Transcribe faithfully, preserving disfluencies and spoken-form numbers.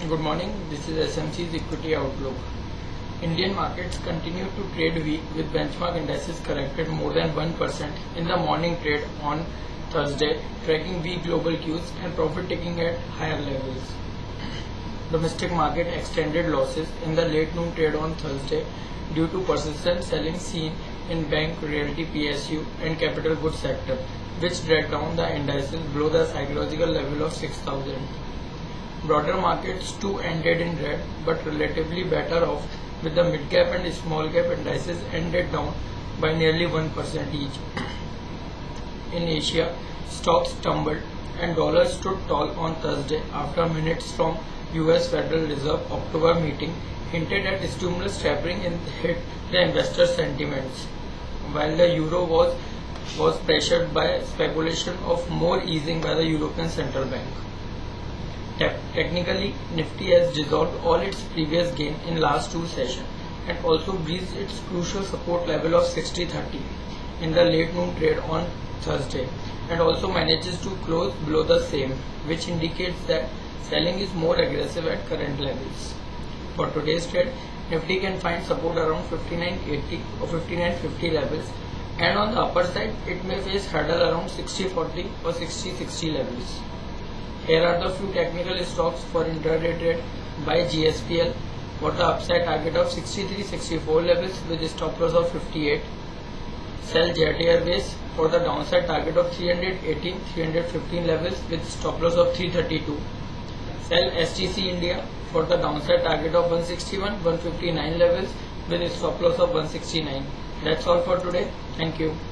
Good morning, this is S M C's Equity Outlook. Indian markets continue to trade weak with benchmark indices corrected more than one percent in the morning trade on Thursday, tracking weak global cues and profit taking at higher levels. Domestic market extended losses in the late noon trade on Thursday due to persistent selling seen in bank, realty, P S U and capital goods sector, which dragged down the indices below the psychological level of six thousand. Broader markets too ended in red, but relatively better off, with the mid-cap and small-cap indices ended down by nearly one percent each. In Asia, stocks tumbled and dollar stood tall on Thursday after minutes from U S Federal Reserve October meeting hinted at stimulus tapering and hit the investor sentiments, while the euro was, was pressured by speculation of more easing by the European Central Bank. Technically, Nifty has dissolved all its previous gain in last two sessions and also breached its crucial support level of sixty thirty in the late noon trade on Thursday and also manages to close below the same, which indicates that selling is more aggressive at current levels. For today's trade, Nifty can find support around fifty-nine eighty or fifty-nine fifty levels, and on the upper side it may face hurdle around sixty forty or sixty sixty levels. Here are the few technical stocks for intraday trade by G S P L for the upside target of sixty-three sixty-four levels with a stop loss of fifty-eight. Sell Jet Airways for the downside target of three eighteen three fifteen levels with stop loss of three thirty-two. Sell S T C India for the downside target of one sixty-one one fifty-nine levels with a stop loss of one sixty-nine. That's all for today. Thank you.